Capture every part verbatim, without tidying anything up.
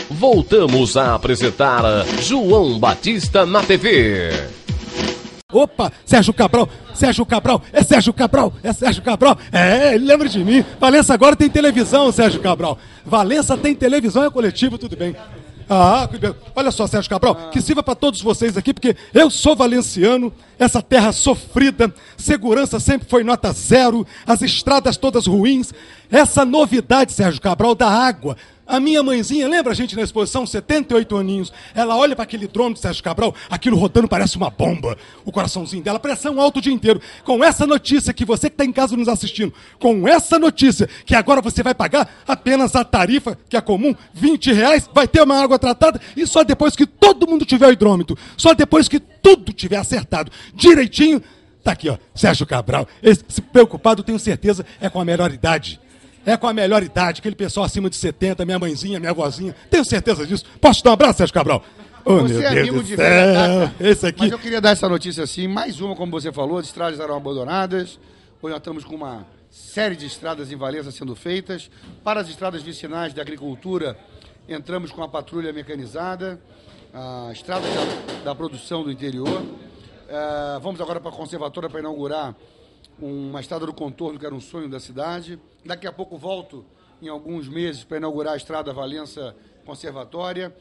voltamos a apresentar João Batista na T V. Opa, Sérgio Cabral, Sérgio Cabral, é Sérgio Cabral, é Sérgio Cabral, é, ele lembra de mim. Valença agora tem televisão, Sérgio Cabral. Valença tem televisão, é coletivo, tudo bem. Ah, olha só, Sérgio Cabral, que sirva para todos vocês aqui, porque eu sou valenciano, essa terra sofrida, segurança sempre foi nota zero, as estradas todas ruins. Essa novidade, Sérgio Cabral, da água. A minha mãezinha, lembra a gente na exposição, setenta e oito aninhos, ela olha para aquele drone do Sérgio Cabral, aquilo rodando parece uma bomba, o coraçãozinho dela, pressão alta o dia inteiro. Com essa notícia que você que está em casa nos assistindo, com essa notícia que agora você vai pagar apenas a tarifa, que é comum, vinte reais, vai ter uma água tratada, e só depois que todo mundo tiver o hidrômetro, só depois que tudo tiver acertado direitinho, tá aqui, ó, Sérgio Cabral. Esse preocupado, tenho certeza, é com a melhor idade. É com a melhor idade, aquele pessoal acima de setenta, minha mãezinha, minha avózinha. Tenho certeza disso. Posso te dar um abraço, Sérgio Cabral? Oh, você é amigo de velha data. Esse aqui... Mas eu queria dar essa notícia assim, mais uma, como você falou, as estradas eram abandonadas. Hoje nós estamos com uma série de estradas em Valença sendo feitas. Para as estradas vicinais da agricultura, entramos com a patrulha mecanizada, a estrada da, da produção do interior. Uh, vamos agora para a conservatória para inaugurar uma estrada do contorno, que era um sonho da cidade. Daqui a pouco volto, em alguns meses, para inaugurar a estrada Valença Conservatória.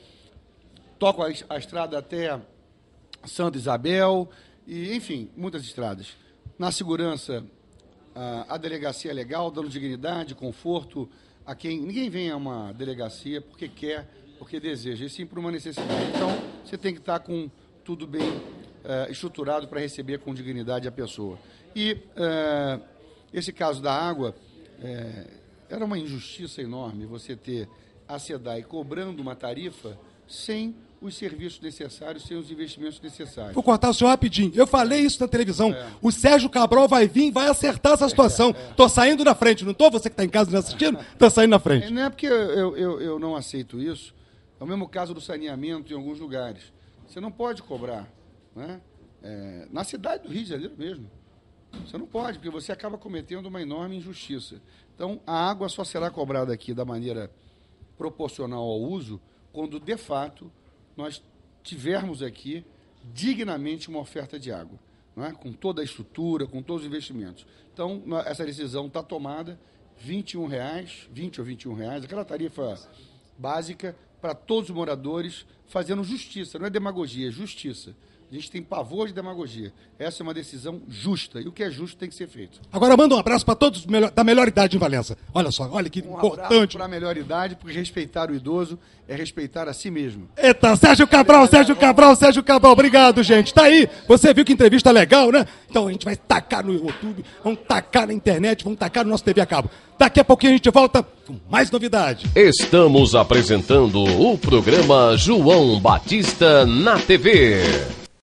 Toco a, a estrada até Santa Isabel, e, enfim, muitas estradas. Na segurança, a, a delegacia é legal, dando dignidade, conforto a quem... Ninguém vem a uma delegacia porque quer, porque deseja, e sim por uma necessidade. Então, você tem que estar com tudo bem uh, estruturado para receber com dignidade a pessoa. E uh, esse caso da água, é, era uma injustiça enorme você ter a SEDAI cobrando uma tarifa sem os serviços necessários, sem os investimentos necessários. Vou cortar o senhor rapidinho. Eu falei isso na televisão. É. O Sérgio Cabral vai vir e vai acertar essa situação. Estou é, é. saindo na frente, não estou? Você que está em casa me assistindo, está saindo na frente. Não é porque eu, eu, eu não aceito isso. É o mesmo caso do saneamento em alguns lugares. Você não pode cobrar, né? É, na cidade do Rio de Janeiro mesmo. Você não pode, porque você acaba cometendo uma enorme injustiça. Então, a água só será cobrada aqui da maneira proporcional ao uso quando, de fato, nós tivermos aqui dignamente uma oferta de água, não é? Com toda a estrutura, com todos os investimentos. Então, essa decisão está tomada, vinte e um reais, vinte ou vinte e um reais, aquela tarifa básica para todos os moradores, fazendo justiça, não é demagogia, é justiça. A gente tem pavor de demagogia. Essa é uma decisão justa. E o que é justo tem que ser feito. Agora manda um abraço para todos da melhor idade em Valença. Olha só, olha que um importante. Um abraço para a melhor idade, porque respeitar o idoso é respeitar a si mesmo. Eita, Sérgio Cabral, Sérgio Cabral, Sérgio Cabral. Obrigado, gente. Tá aí. Você viu que entrevista legal, né? Então a gente vai tacar no YouTube, vamos tacar na internet, vamos tacar no nosso T V a cabo. Daqui a pouquinho a gente volta com mais novidade. Estamos apresentando o programa João Batista na T V.